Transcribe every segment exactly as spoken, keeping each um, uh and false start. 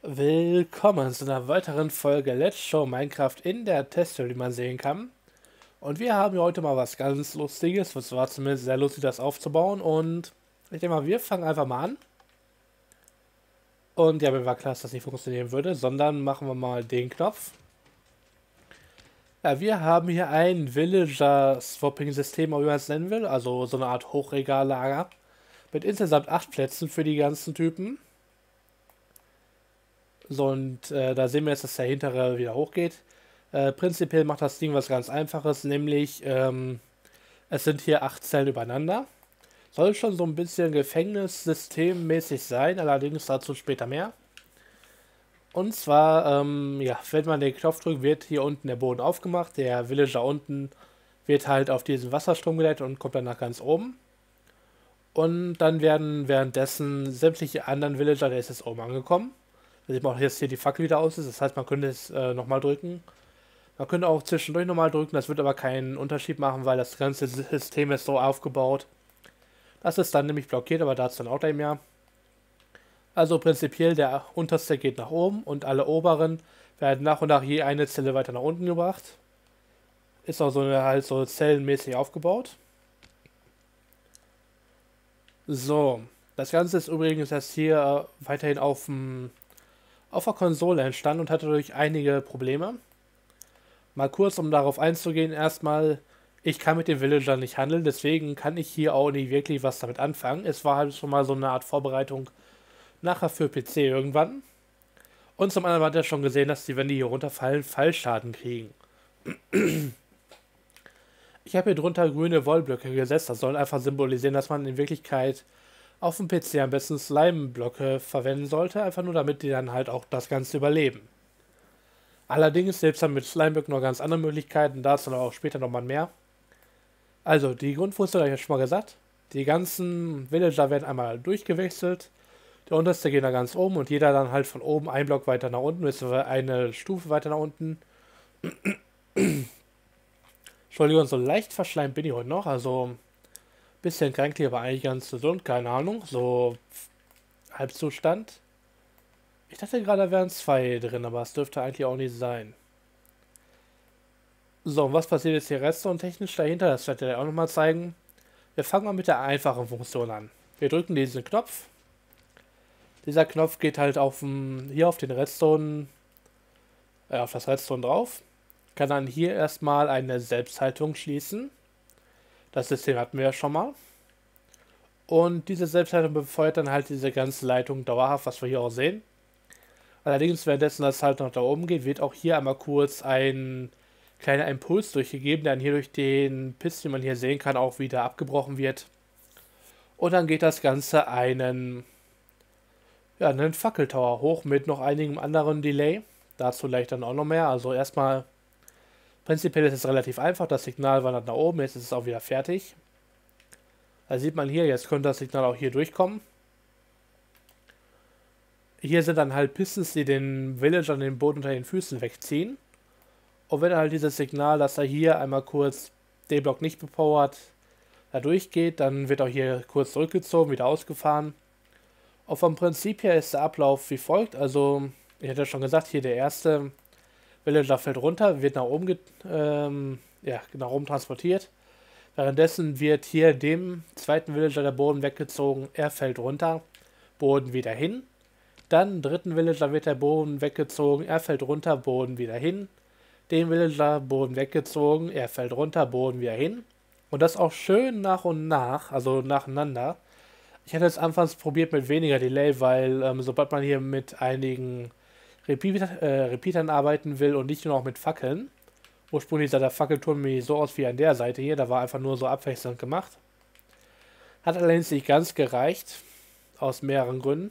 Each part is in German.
Willkommen zu einer weiteren Folge Let's Show Minecraft in der Testwelt, wie man sehen kann. Und wir haben hier heute mal was ganz Lustiges. Es war zumindest sehr lustig, das aufzubauen. Und ich denke mal, wir fangen einfach mal an. Und ja, mir war klar, dass das nicht funktionieren würde, sondern machen wir mal den Knopf. Ja, wir haben hier ein Villager-Swapping-System, wie man es nennen will. Also so eine Art Hochregallager. Mit insgesamt acht Plätzen für die ganzen Typen. So, und äh, da sehen wir jetzt, dass der hintere wieder hochgeht. Äh, prinzipiell macht das Ding was ganz Einfaches, nämlich ähm, es sind hier acht Zellen übereinander. Soll schon so ein bisschen Gefängnissystemmäßig sein, allerdings dazu später mehr. Und zwar, ähm, ja, wenn man den Knopf drückt, wird hier unten der Boden aufgemacht. Der Villager unten wird halt auf diesen Wasserstrom geleitet und kommt dann nach ganz oben. Und dann werden währenddessen sämtliche anderen Villager, der ist jetzt oben angekommen. Da sieht man auch, jetzt hier die Fackel wieder aus ist. Das heißt, man könnte es äh, nochmal drücken. Man könnte auch zwischendurch nochmal drücken. Das wird aber keinen Unterschied machen, weil das ganze System ist so aufgebaut. Das ist dann nämlich blockiert, aber dazu dann auch gleich mehr. Also prinzipiell, der unterste geht nach oben und alle oberen werden nach und nach je eine Zelle weiter nach unten gebracht. Ist auch so eine, halt so zellenmäßig aufgebaut. So, das Ganze ist übrigens jetzt hier äh, weiterhin auf dem auf der Konsole entstanden und hatte dadurch einige Probleme. Mal kurz, um darauf einzugehen, erstmal, ich kann mit den Villagern nicht handeln, deswegen kann ich hier auch nicht wirklich was damit anfangen. Es war halt schon mal so eine Art Vorbereitung nachher für P C irgendwann. Und zum anderen hat er schon gesehen, dass die, wenn die hier runterfallen, Fallschaden kriegen. Ich habe hier drunter grüne Wollblöcke gesetzt, das soll einfach symbolisieren, dass man in Wirklichkeit auf dem P C am besten Slime-Blöcke verwenden sollte, einfach nur damit die dann halt auch das Ganze überleben. Allerdings selbst dann mit Slime-Blöcken noch ganz andere Möglichkeiten, dazu dann auch später nochmal mehr. Also, die Grundfunktion habe ich ja schon mal gesagt. Die ganzen Villager werden einmal durchgewechselt. Der unterste geht dann ganz oben und jeder dann halt von oben ein Block weiter nach unten, bis eine Stufe weiter nach unten. Entschuldigung, so leicht verschleimt bin ich heute noch, also bisschen kränklich, aber eigentlich ganz gesund, keine Ahnung, so Halbzustand. Ich dachte gerade, da wären zwei drin, aber es dürfte eigentlich auch nicht sein. So, und was passiert jetzt hier Redstone technisch dahinter? Das werde ich auch nochmal zeigen. Wir fangen mal mit der einfachen Funktion an. Wir drücken diesen Knopf. Dieser Knopf geht halt auf den, hier auf den Redstone, äh, auf das Redstone drauf. Kann dann hier erstmal eine Selbstheilung schließen. Das System hatten wir ja schon mal. Und diese Selbstheilung befeuert dann halt diese ganze Leitung dauerhaft, was wir hier auch sehen. Allerdings, währenddessen das halt noch da oben geht, wird auch hier einmal kurz ein kleiner Impuls durchgegeben, der dann hier durch den Piston, den man hier sehen kann, auch wieder abgebrochen wird. Und dann geht das Ganze einen, ja, einen Fackeltower hoch mit noch einigem anderen Delay. Dazu gleich dann auch noch mehr. Also erstmal, prinzipiell ist es relativ einfach. Das Signal wandert nach oben, jetzt ist es auch wieder fertig. Da sieht man hier, jetzt könnte das Signal auch hier durchkommen. Hier sind dann halt Pistons, die den Villagern den Boden unter den Füßen wegziehen. Und wenn halt dieses Signal, dass er hier einmal kurz den Block nicht bepowert, da durchgeht, dann wird auch hier kurz zurückgezogen, wieder ausgefahren. Und vom Prinzip her ist der Ablauf wie folgt. Also, ich hatte schon gesagt, hier der erste Villager fällt runter, wird nach oben, ähm, ja, nach oben transportiert. Währenddessen wird hier dem zweiten Villager der Boden weggezogen, er fällt runter, Boden wieder hin. Dann dritten Villager wird der Boden weggezogen, er fällt runter, Boden wieder hin. Dem Villager Boden weggezogen, er fällt runter, Boden wieder hin. Und das auch schön nach und nach, also nacheinander. Ich hatte es anfangs probiert mit weniger Delay, weil ähm, sobald man hier mit einigen Repeat, äh, Repeatern arbeiten will und nicht nur noch mit Fackeln. Ursprünglich sah der Fackelturm mir so aus wie an der Seite hier, da war einfach nur so abwechselnd gemacht. Hat allerdings nicht ganz gereicht, aus mehreren Gründen.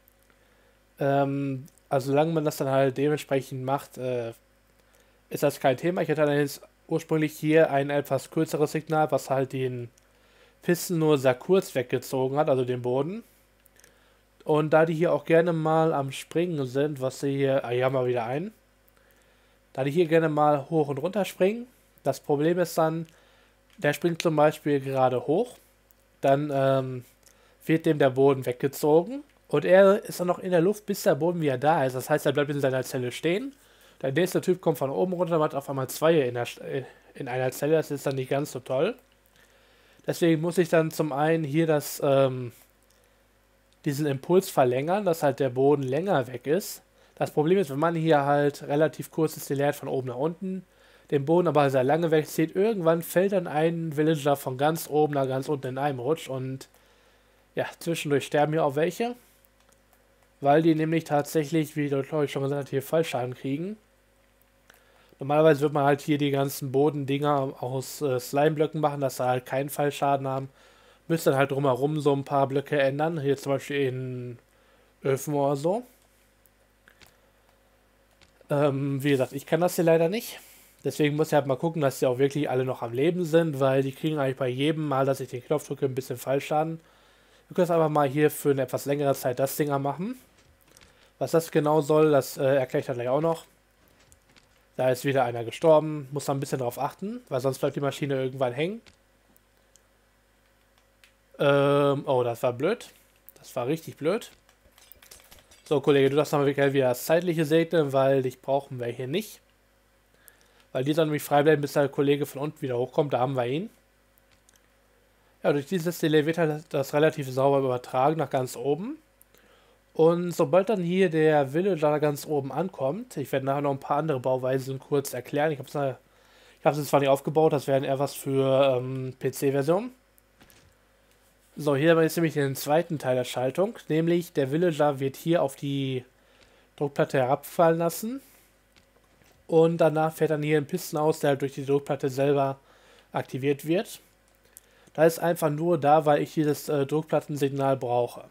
Ähm, also solange man das dann halt dementsprechend macht, äh, ist das kein Thema. Ich hatte allerdings ursprünglich hier ein etwas kürzeres Signal, was halt den Pisten nur sehr kurz weggezogen hat, also den Boden. Und da die hier auch gerne mal am Springen sind, was sie hier, ah, hier haben wir wieder einen. Da die hier gerne mal hoch und runter springen. Das Problem ist dann, der springt zum Beispiel gerade hoch. Dann ähm, wird dem der Boden weggezogen Und er ist dann noch in der Luft, bis der Boden wieder da ist. Das heißt, er bleibt in seiner Zelle stehen. Der nächste Typ kommt von oben runter, hat auf einmal zwei in, der, in einer Zelle. Das ist dann nicht ganz so toll. Deswegen muss ich dann zum einen hier das, ähm, diesen Impuls verlängern, dass halt der Boden länger weg ist. Das Problem ist, wenn man hier halt relativ kurz destilliert von oben nach unten, den Boden aber sehr lange wegzieht, irgendwann fällt dann ein Villager von ganz oben nach ganz unten in einem Rutsch und ja, zwischendurch sterben hier auch welche, weil die nämlich tatsächlich, wie ich glaube ich schon gesagt habe, hier Fallschaden kriegen. Normalerweise wird man halt hier die ganzen Bodendinger aus äh, Slimeblöcken machen, dass sie halt keinen Fallschaden haben. Müsst dann halt drumherum so ein paar Blöcke ändern, hier zum Beispiel in Öfen oder so. Ähm, wie gesagt, ich kann das hier leider nicht. Deswegen muss ich halt mal gucken, dass die auch wirklich alle noch am Leben sind, weil die kriegen eigentlich bei jedem Mal, dass ich den Knopf drücke, ein bisschen Fallschaden. Du kannst einfach mal hier für eine etwas längere Zeit das Ding machen. Was das genau soll, das äh, erkläre ich dann gleich auch noch. Da ist wieder einer gestorben, muss da ein bisschen drauf achten, weil sonst bleibt die Maschine irgendwann hängen. Ähm, oh, das war blöd. Das war richtig blöd. So, Kollege, du darfst mal wieder das Zeitliche segnen, weil dich brauchen wir hier nicht. Weil die soll nämlich frei bleiben, bis der Kollege von unten wieder hochkommt. Da haben wir ihn. Ja, durch dieses Delay wird halt das relativ sauber übertragen nach ganz oben. Und sobald dann hier der Villager ganz oben ankommt, ich werde nachher noch ein paar andere Bauweisen kurz erklären. Ich habe es ich hab's jetzt zwar nicht aufgebaut, das wäre eher was für ähm, P C-Version. So, hier haben wir jetzt nämlich den zweiten Teil der Schaltung, nämlich der Villager wird hier auf die Druckplatte herabfallen lassen. Und danach fährt dann hier ein Piston aus, der halt durch die Druckplatte selber aktiviert wird. Da ist einfach nur da, weil ich dieses äh, Druckplattensignal brauche.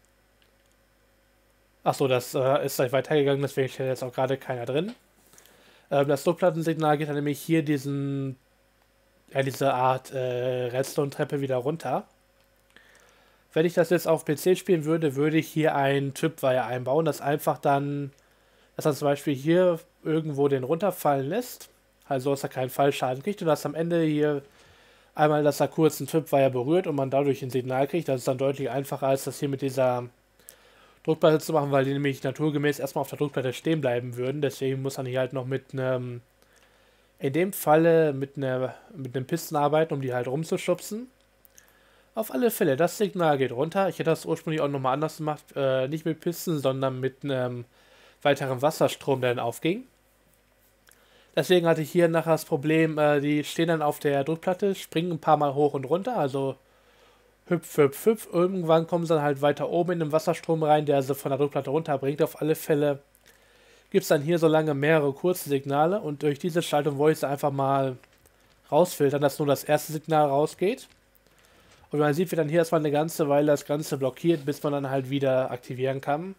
Achso, das äh, ist gleich weitergegangen, deswegen steht jetzt auch gerade keiner drin. Ähm, das Druckplattensignal geht dann nämlich hier diesen, ja, diese Art äh, Redstone-Treppe wieder runter. Wenn ich das jetzt auf P C spielen würde, würde ich hier ein Tripwire einbauen, das einfach dann, dass er zum Beispiel hier irgendwo den runterfallen lässt, also dass er keinen Fallschaden kriegt und dass am Ende hier einmal, dass er kurz einen Tripwire berührt und man dadurch ein Signal kriegt. Das ist dann deutlich einfacher, als das hier mit dieser Druckplatte zu machen, weil die nämlich naturgemäß erstmal auf der Druckplatte stehen bleiben würden. Deswegen muss man hier halt noch mit einem, in dem Falle mit, einer, mit einem Piston arbeiten, um die halt rumzuschubsen. Auf alle Fälle, das Signal geht runter. Ich hätte das ursprünglich auch nochmal anders gemacht. Äh, nicht mit Piston, sondern mit einem weiteren Wasserstrom, der dann aufging. Deswegen hatte ich hier nachher das Problem, äh, die stehen dann auf der Druckplatte, springen ein paar Mal hoch und runter, also hüpf, hüpf, hüpf. Irgendwann kommen sie dann halt weiter oben in den Wasserstrom rein, der sie von der Druckplatte runterbringt. Auf alle Fälle gibt es dann hier so lange mehrere kurze Signale und durch diese Schaltung wollte ich sie einfach mal rausfiltern, dass nur das erste Signal rausgeht. Und man sieht, wie dann hier erstmal eine ganze Weile das Ganze blockiert, bis man dann halt wieder aktivieren kann.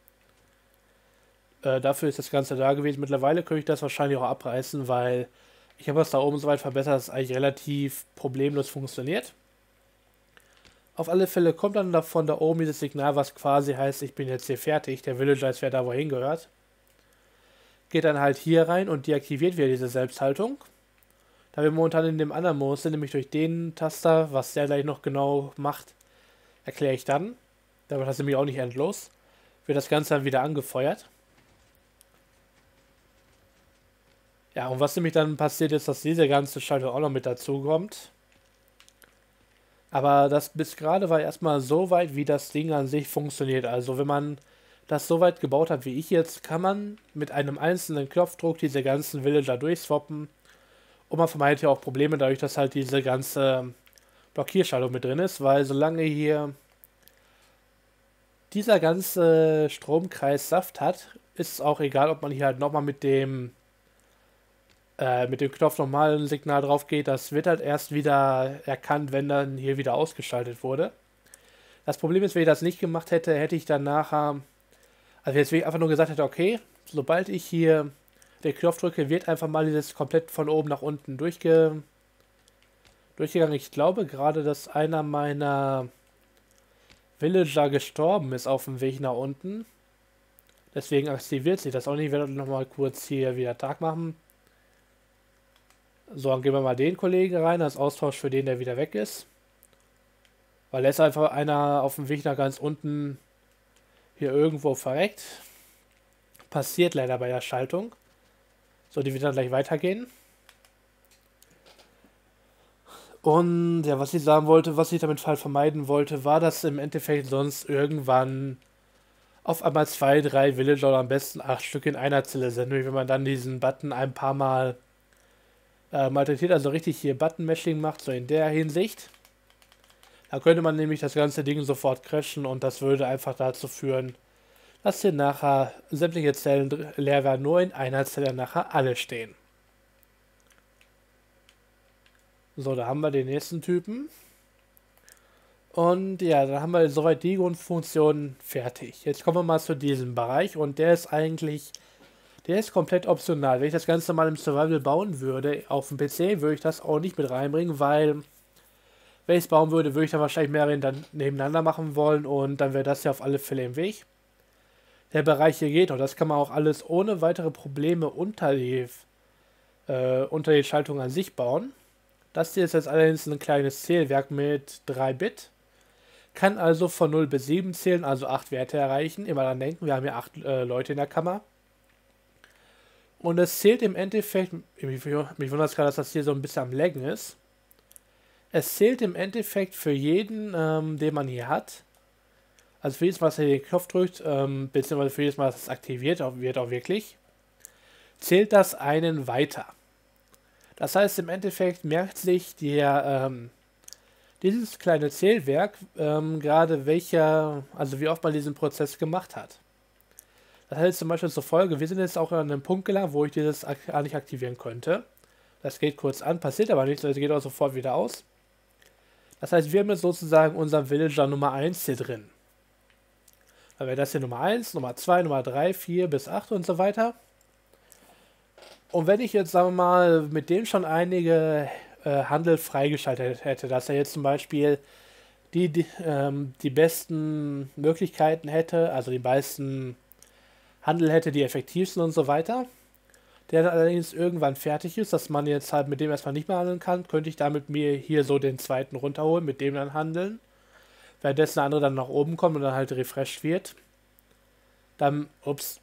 Äh, dafür ist das Ganze da gewesen. Mittlerweile könnte ich das wahrscheinlich auch abreißen, weil ich habe das da oben so weit verbessert, dass es eigentlich relativ problemlos funktioniert. Auf alle Fälle kommt dann davon da oben dieses Signal, was quasi heißt, ich bin jetzt hier fertig. Der Villager ist wer da wohin gehört. Geht dann halt hier rein und deaktiviert wieder diese Selbsthaltung. Da wir momentan in dem anderen Modus sind, nämlich durch den Taster, was der gleich noch genau macht, erkläre ich dann. Da wird das nämlich auch nicht endlos. Wird das Ganze dann wieder angefeuert. Ja, und was nämlich dann passiert ist, dass diese ganze Schaltung auch noch mit dazu kommt. Aber das bis gerade war erstmal so weit, wie das Ding an sich funktioniert. Also wenn man das so weit gebaut hat wie ich jetzt, kann man mit einem einzelnen Knopfdruck diese ganzen Villager durchswappen. Und man vermeidet ja auch Probleme dadurch, dass halt diese ganze Blockierschaltung mit drin ist, weil solange hier dieser ganze Stromkreis Saft hat, ist es auch egal, ob man hier halt nochmal mit dem äh, mit dem Knopf nochmal ein Signal drauf geht. Das wird halt erst wieder erkannt, wenn dann hier wieder ausgeschaltet wurde. Das Problem ist, wenn ich das nicht gemacht hätte, hätte ich dann nachher, also jetzt einfach nur gesagt hätte, okay, sobald ich hier den Knopf drücke, wird einfach mal dieses komplett von oben nach unten durchge durchgegangen. Ich glaube gerade, dass einer meiner Villager gestorben ist auf dem Weg nach unten. Deswegen aktiviert sich das auch nicht. Ich werde nochmal kurz hier wieder Tag machen. So, dann gehen wir mal den Kollegen rein, als Austausch für den, der wieder weg ist. Weil er ist einfach einer auf dem Weg nach ganz unten hier irgendwo verreckt. Passiert leider bei der Schaltung. So, die wird dann gleich weitergehen. Und ja, was ich sagen wollte, was ich damit halt vermeiden wollte, war, dass im Endeffekt sonst irgendwann auf einmal zwei, drei Villager oder am besten acht Stück in einer Zelle sind. Nämlich wenn man dann diesen Button ein paar Mal äh, malträtiert, also richtig hier Button-Mashing macht, so in der Hinsicht. Da könnte man nämlich das ganze Ding sofort crashen und das würde einfach dazu führen, dass hier nachher sämtliche Zellen leer werden, nur in einer Zelle nachher alle stehen. So, da haben wir den nächsten Typen. Und ja, dann haben wir soweit die Grundfunktion fertig. Jetzt kommen wir mal zu diesem Bereich und der ist eigentlich, der ist komplett optional. Wenn ich das Ganze mal im Survival bauen würde, auf dem P C, würde ich das auch nicht mit reinbringen, weil wenn ich es bauen würde, würde ich dann wahrscheinlich mehrere dann nebeneinander machen wollen und dann wäre das ja auf alle Fälle im Weg. Der Bereich hier geht und das kann man auch alles ohne weitere Probleme unter die, äh, unter die Schaltung an sich bauen. Das hier ist jetzt allerdings ein kleines Zählwerk mit drei Bit. Kann also von null bis sieben zählen, also acht Werte erreichen. Immer dran denken, wir haben ja acht äh, Leute in der Kammer. Und es zählt im Endeffekt, mich, mich wundert es gerade, dass das hier so ein bisschen am Laggen ist. Es zählt im Endeffekt für jeden, ähm, den man hier hat. Also für jedes Mal, dass er den Knopf drückt, ähm, beziehungsweise für jedes Mal, dass es aktiviert auch, wird auch wirklich, zählt das einen weiter. Das heißt, im Endeffekt merkt sich der, ähm, dieses kleine Zählwerk ähm, gerade welcher, also wie oft man diesen Prozess gemacht hat. Das heißt zum Beispiel zur Folge, wir sind jetzt auch an einem Punkt gelangt, wo ich dieses ak nicht aktivieren könnte. Das geht kurz an, passiert aber nichts, also geht auch sofort wieder aus. Das heißt, wir haben jetzt sozusagen unseren Villager Nummer eins hier drin. Dann wäre das hier Nummer eins, Nummer zwei, Nummer drei, vier bis acht und so weiter. Und wenn ich jetzt, sagen wir mal, mit dem schon einige äh, Handel freigeschaltet hätte, dass er jetzt zum Beispiel die, die, ähm, die besten Möglichkeiten hätte, also die meisten Handel hätte, die effektivsten und so weiter, der dann allerdings irgendwann fertig ist, dass man jetzt halt mit dem erstmal nicht mehr handeln kann, könnte ich damit mir hier so den zweiten runterholen, mit dem dann handeln, währenddessen der andere dann nach oben kommt und dann halt refreshed wird. Dann, ups,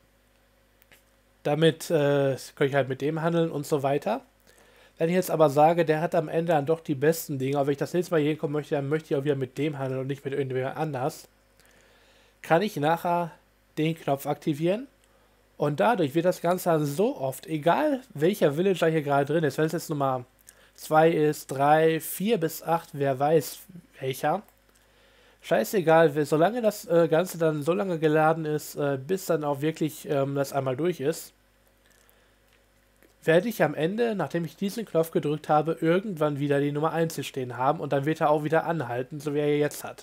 damit äh, könnte ich halt mit dem handeln und so weiter. Wenn ich jetzt aber sage, der hat am Ende dann doch die besten Dinge, aber wenn ich das nächste Mal hier hinkommen möchte, dann möchte ich auch wieder mit dem handeln und nicht mit irgendjemand anders, kann ich nachher den Knopf aktivieren und dadurch wird das Ganze dann so oft, egal welcher Villager hier gerade drin ist, wenn es jetzt Nummer zwei ist, drei, vier bis acht, wer weiß welcher, scheißegal, solange das äh, Ganze dann so lange geladen ist, äh, bis dann auch wirklich ähm, das einmal durch ist, werde ich am Ende, nachdem ich diesen Knopf gedrückt habe, irgendwann wieder die Nummer eins hier stehen haben und dann wird er auch wieder anhalten, so wie er jetzt hat.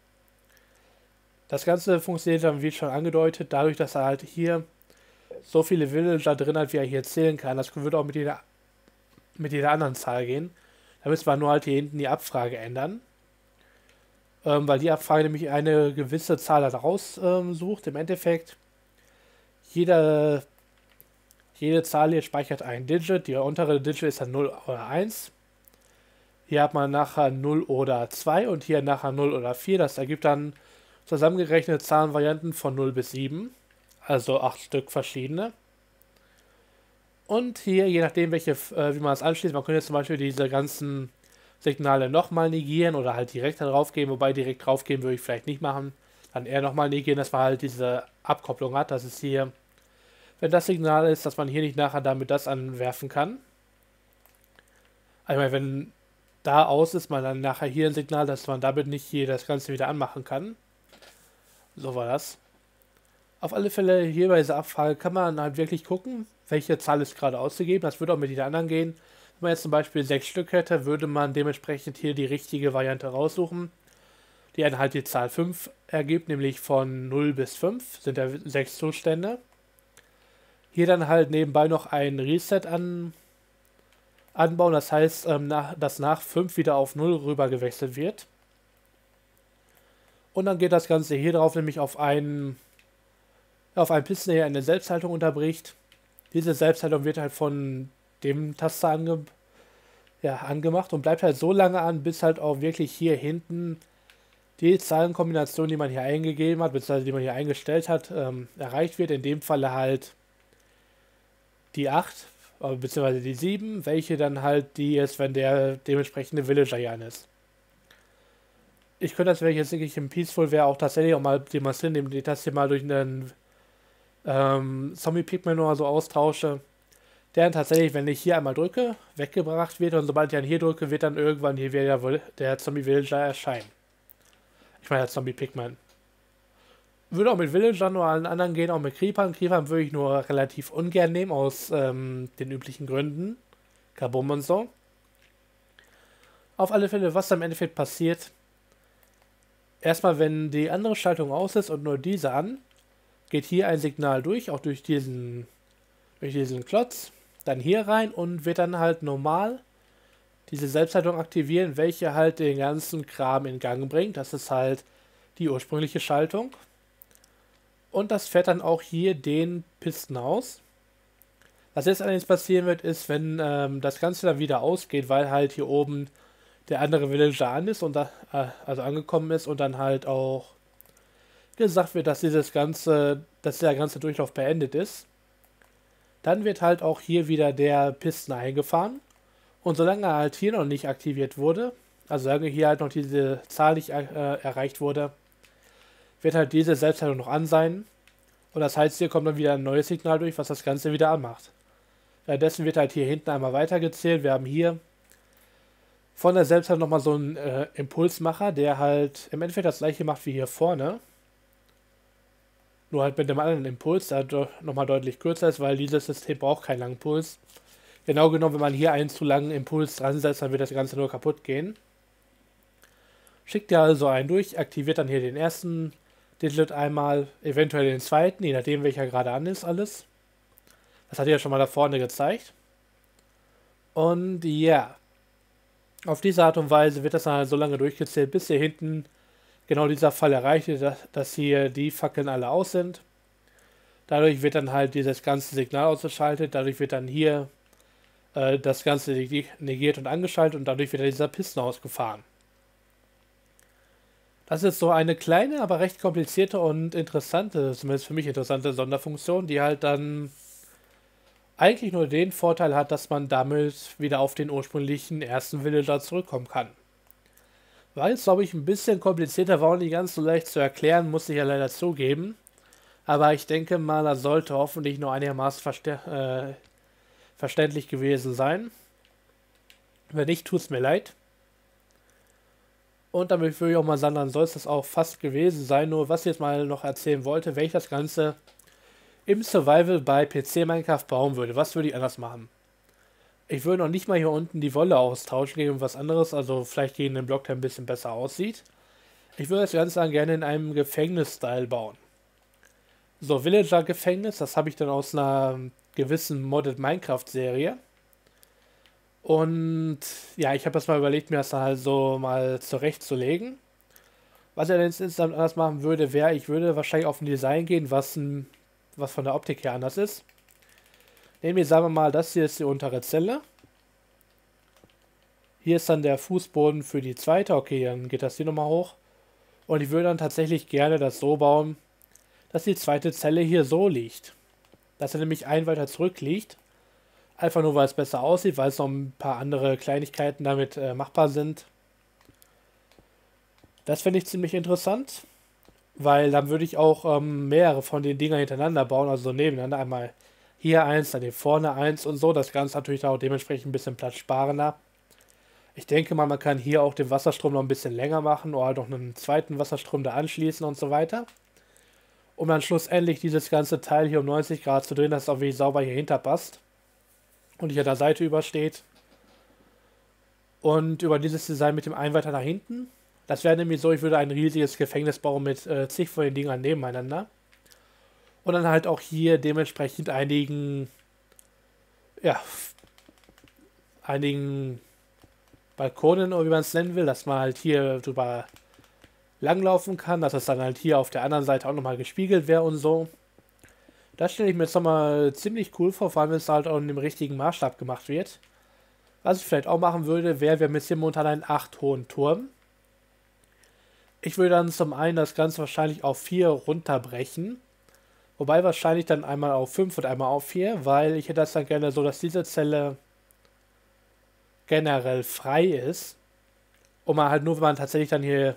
Das Ganze funktioniert dann, wie schon angedeutet, dadurch, dass er halt hier so viele Villager drin hat, wie er hier zählen kann. Das würde auch mit jeder, mit jeder anderen Zahl gehen. Da müssen wir nur halt hier hinten die Abfrage ändern. Ähm, weil die Abfrage nämlich eine gewisse Zahl da raussucht. Ähm, Im Endeffekt, jede, jede Zahl hier speichert ein Digit. Die untere Digit ist dann null oder eins. Hier hat man nachher null oder zwei und hier nachher null oder vier. Das ergibt dann zusammengerechnet Zahlenvarianten von null bis sieben. Also acht Stück verschiedene. Und hier, je nachdem, welche, äh, wie man es anschließt, man könnte zum Beispiel diese ganzen Signale nochmal negieren oder halt direkt darauf gehen, wobei direkt drauf gehen würde ich vielleicht nicht machen. Dann eher nochmal negieren, dass man halt diese Abkopplung hat, dass es hier, wenn das Signal ist, dass man hier nicht nachher damit das anwerfen kann. Also, ich meine, wenn da aus ist, man dann nachher hier ein Signal, dass man damit nicht hier das Ganze wieder anmachen kann. So war das. Auf alle Fälle hier bei dieser Abfrage kann man halt wirklich gucken, welche Zahl ist gerade ausgegeben. Das würde auch mit den anderen gehen. Wenn man jetzt zum Beispiel sechs Stück hätte, würde man dementsprechend hier die richtige Variante raussuchen, die dann halt die Zahl fünf ergibt, nämlich von null bis fünf sind ja sechs Zustände. Hier dann halt nebenbei noch ein Reset an, anbauen, das heißt, ähm, nach, dass nach fünf wieder auf null rüber gewechselt wird. Und dann geht das Ganze hier drauf, nämlich auf einen, auf einen Piston, der eine Selbsthaltung unterbricht. Diese Selbsthaltung wird halt von dem Taster ange, ja, angemacht und bleibt halt so lange an, bis halt auch wirklich hier hinten die Zahlenkombination, die man hier eingegeben hat, beziehungsweise die man hier eingestellt hat, ähm, erreicht wird. In dem Falle halt die acht, äh, beziehungsweise die sieben, welche dann halt die ist, wenn der dementsprechende Villager hier an ist. Ich könnte das, wenn ich jetzt wirklich im Peaceful wäre, auch tatsächlich auch mal demonstrieren, indem ich das hier mal durch einen ähm, Zombie-Pigman oder so austausche. Der dann tatsächlich, wenn ich hier einmal drücke, weggebracht wird und sobald ich dann hier drücke, wird dann irgendwann hier wieder der Zombie-Villager erscheinen. Ich meine, der Zombie-Pigman. Würde auch mit Villagern oder allen anderen gehen, auch mit Creepern. Creepern würde ich nur relativ ungern nehmen, aus ähm, den üblichen Gründen. Kabum und so. Auf alle Fälle, was dann im Endeffekt passiert. Erstmal, wenn die andere Schaltung aus ist und nur diese an, geht hier ein Signal durch, auch durch diesen, durch diesen Klotz, dann hier rein und wird dann halt normal diese Selbstschaltung aktivieren, welche halt den ganzen Kram in Gang bringt. Das ist halt die ursprüngliche Schaltung. Und das fährt dann auch hier den Pisten aus. Was jetzt allerdings passieren wird, ist, wenn ähm, das Ganze dann wieder ausgeht, weil halt hier oben der andere Villager an ist und da, äh, also angekommen ist und dann halt auch gesagt wird, dass dieses ganze, dass der ganze Durchlauf beendet ist, dann wird halt auch hier wieder der Pisten eingefahren. Und solange er halt hier noch nicht aktiviert wurde, also solange hier halt noch diese Zahl nicht äh, erreicht wurde, wird halt diese Selbstschaltung noch an sein. Und das heißt, hier kommt dann wieder ein neues Signal durch, was das Ganze wieder anmacht. Währenddessen wird halt hier hinten einmal weitergezählt. Wir haben hier von der Selbstschaltung nochmal so einen äh, Impulsmacher, der halt im Endeffekt das gleiche macht wie hier vorne. Nur halt mit einem anderen Impuls, der nochmal deutlich kürzer ist, weil dieses System braucht keinen langen Puls. Genau genommen, wenn man hier einen zu langen Impuls dran setzt, dann wird das Ganze nur kaputt gehen. Schickt ja also einen durch, aktiviert dann hier den ersten Digit einmal, eventuell den zweiten, je nachdem welcher gerade an ist, alles. Das hat ja schon mal da vorne gezeigt. Und ja, auf diese Art und Weise wird das dann halt so lange durchgezählt, bis hier hinten genau dieser Fall erreicht wird, dass, dass hier die Fackeln alle aus sind. Dadurch wird dann halt dieses ganze Signal ausgeschaltet, dadurch wird dann hier äh, das Ganze negiert und angeschaltet und dadurch wird dann dieser Pisten ausgefahren. Das ist so eine kleine, aber recht komplizierte und interessante, zumindest für mich interessante Sonderfunktion, die halt dann eigentlich nur den Vorteil hat, dass man damit wieder auf den ursprünglichen ersten Villager zurückkommen kann. War jetzt, glaube ich, ein bisschen komplizierter, war auch nicht ganz so leicht zu erklären, muss ich ja leider zugeben. Aber ich denke mal, das sollte hoffentlich nur einigermaßen verste- äh, verständlich gewesen sein. Wenn nicht, tut es mir leid. Und damit würde ich auch mal sagen, dann soll es das auch fast gewesen sein. Nur was ich jetzt mal noch erzählen wollte, wenn ich das Ganze im Survival bei P C Minecraft bauen würde, was würde ich anders machen? Ich würde noch nicht mal hier unten die Wolle austauschen gegen was anderes, also vielleicht gegen den Block, der ein bisschen besser aussieht. Ich würde das Ganze dann gerne in einem Gefängnis-Style bauen. So, Villager-Gefängnis, das habe ich dann aus einer gewissen Modded Minecraft-Serie. Und ja, ich habe das mal überlegt, mir das dann halt so mal zurechtzulegen. Was ich dann insgesamt anders machen würde, wäre, ich würde wahrscheinlich auf ein Design gehen, was, ein, was von der Optik her anders ist. Nehmen wir, sagen wir mal, das hier ist die untere Zelle. Hier ist dann der Fußboden für die zweite. Okay, dann geht das hier nochmal hoch. Und ich würde dann tatsächlich gerne das so bauen, dass die zweite Zelle hier so liegt. Dass er nämlich ein weiter zurück liegt. Einfach nur, weil es besser aussieht, weil es noch ein paar andere Kleinigkeiten damit äh, machbar sind. Das finde ich ziemlich interessant, weil dann würde ich auch ähm, mehrere von den Dingern hintereinander bauen, also so nebeneinander. Einmal hier eins, dann hier vorne eins und so. Das Ganze natürlich auch dementsprechend ein bisschen platzsparender. Ich denke mal, man kann hier auch den Wasserstrom noch ein bisschen länger machen oder halt noch einen zweiten Wasserstrom da anschließen und so weiter. Um dann schlussendlich dieses ganze Teil hier um neunzig Grad zu drehen, dass es auch wirklich sauber hier hinter passt. Und hier an der Seite übersteht. Und über dieses Design mit dem einen weiter nach hinten. Das wäre nämlich so, ich würde ein riesiges Gefängnis bauen mit äh, zig von den Dingern nebeneinander. Und dann halt auch hier dementsprechend einigen, ja, einigen Balkonen, oder wie man es nennen will, dass man halt hier drüber langlaufen kann, dass es dann halt hier auf der anderen Seite auch nochmal gespiegelt wäre und so. Das stelle ich mir jetzt nochmal ziemlich cool vor, vor allem wenn es halt auch in dem richtigen Maßstab gemacht wird. Was ich vielleicht auch machen würde, wäre, wir haben jetzt hier momentan einen acht hohen Turm. Ich würde dann zum einen das Ganze wahrscheinlich auf vier runterbrechen. Wobei wahrscheinlich dann einmal auf fünf und einmal auf vier, weil ich hätte das dann gerne so, dass diese Zelle generell frei ist. Und man halt nur, wenn man tatsächlich dann hier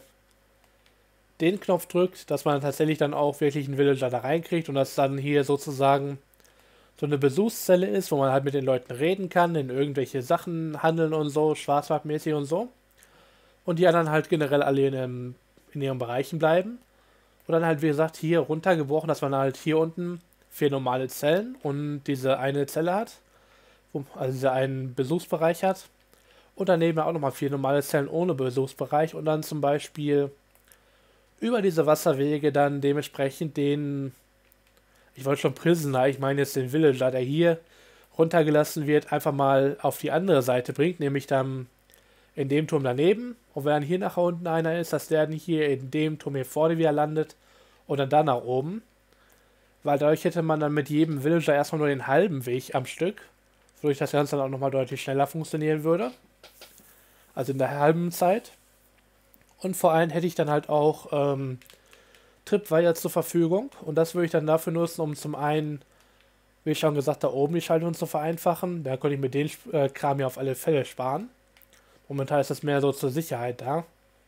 den Knopf drückt, dass man tatsächlich dann auch wirklich einen Villager da reinkriegt und das dann hier sozusagen so eine Besuchszelle ist, wo man halt mit den Leuten reden kann, in irgendwelche Sachen handeln und so, schwarzmarktmäßig und so. Und die anderen halt generell alle in, einem, in ihren Bereichen bleiben. Und dann halt, wie gesagt, hier runtergebrochen, dass man halt hier unten vier normale Zellen und diese eine Zelle hat, wo, also diese einen Besuchsbereich hat. Und daneben auch nochmal vier normale Zellen ohne Besuchsbereich und dann zum Beispiel über diese Wasserwege dann dementsprechend den, ich wollte schon Prisoner, ich meine jetzt den Villager, der hier runtergelassen wird, einfach mal auf die andere Seite bringt, nämlich dann in dem Turm daneben. Und wenn dann hier nach unten einer ist, dass der dann hier in dem Turm hier vorne wieder landet und dann da nach oben. Weil dadurch hätte man dann mit jedem Villager erstmal nur den halben Weg am Stück, wodurch das Ganze dann auch nochmal deutlich schneller funktionieren würde. Also in der halben Zeit. Und vor allem hätte ich dann halt auch ähm, Tripwire zur Verfügung. Und das würde ich dann dafür nutzen, um zum einen, wie ich schon gesagt, da oben die Schaltung zu vereinfachen. Da könnte ich mir den äh, Kram hier auf alle Fälle sparen. Momentan ist das mehr so zur Sicherheit da.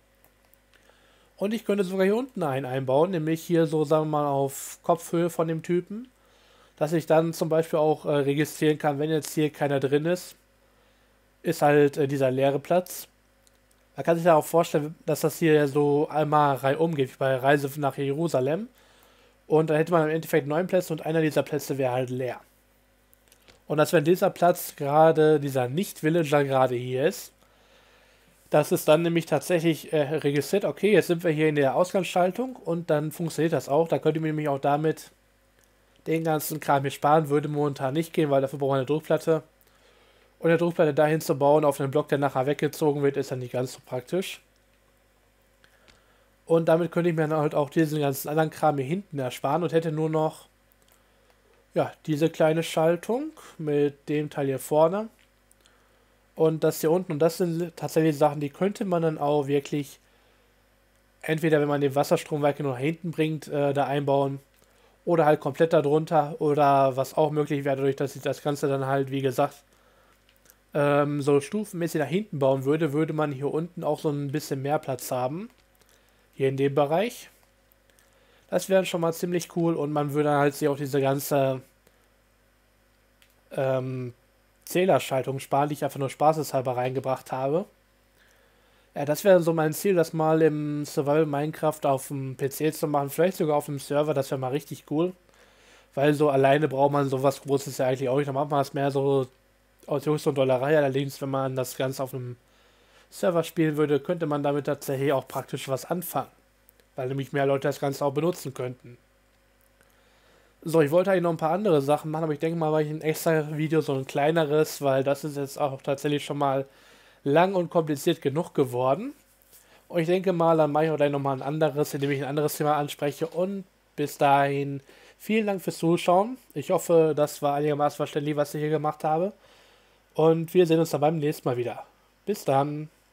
Und ich könnte sogar hier unten einen einbauen, nämlich hier so, sagen wir mal, auf Kopfhöhe von dem Typen. Dass ich dann zum Beispiel auch äh, registrieren kann, wenn jetzt hier keiner drin ist, ist halt äh, dieser leere Platz. Man kann sich da auch vorstellen, dass das hier so einmal reihum geht, wie bei Reise nach Jerusalem. Und dann hätte man im Endeffekt neun Plätze und einer dieser Plätze wäre halt leer. Und dass wenn dieser Platz gerade, dieser Nicht-Villager gerade hier ist, das ist dann nämlich tatsächlich äh, registriert, okay, jetzt sind wir hier in der Ausgangsschaltung und dann funktioniert das auch. Da könnt ihr nämlich auch damit den ganzen Kram hier sparen, würde momentan nicht gehen, weil dafür braucht man eine Druckplatte. Und eine Druckplatte dahin zu bauen auf einen Block, der nachher weggezogen wird, ist dann nicht ganz so praktisch. Und damit könnte ich mir dann halt auch diesen ganzen anderen Kram hier hinten ersparen und hätte nur noch ja, diese kleine Schaltung mit dem Teil hier vorne. Und das hier unten, und das sind tatsächlich Sachen, die könnte man dann auch wirklich, entweder wenn man den Wasserstromwerk nur nach hinten bringt, äh, da einbauen, oder halt komplett darunter, oder was auch möglich wäre, dadurch, dass ich das Ganze dann halt, wie gesagt, ähm, so stufenmäßig nach hinten bauen würde, würde man hier unten auch so ein bisschen mehr Platz haben. Hier in dem Bereich. Das wäre schon mal ziemlich cool und man würde halt sich auch diese ganze ähm, Zählerschaltung sparen, die ich einfach nur spaßeshalber reingebracht habe. Ja, das wäre so mein Ziel, das mal im Survival Minecraft auf dem P C zu machen, vielleicht sogar auf dem Server, das wäre mal richtig cool. Weil so alleine braucht man sowas Großes ja eigentlich auch nicht, dann macht man es mehr so aus Jux und Dollerei. Allerdings, wenn man das Ganze auf einem Server spielen würde, könnte man damit tatsächlich auch praktisch was anfangen. Weil nämlich mehr Leute das Ganze auch benutzen könnten. So, ich wollte eigentlich noch ein paar andere Sachen machen, aber ich denke mal, mache ich ein extra Video, so ein kleineres, weil das ist jetzt auch tatsächlich schon mal lang und kompliziert genug geworden. Und ich denke mal, dann mache ich auch gleich nochmal ein anderes, indem ich ein anderes Thema anspreche. Und bis dahin, vielen Dank fürs Zuschauen. Ich hoffe, das war einigermaßen verständlich, was ich hier gemacht habe. Und wir sehen uns dann beim nächsten Mal wieder. Bis dann.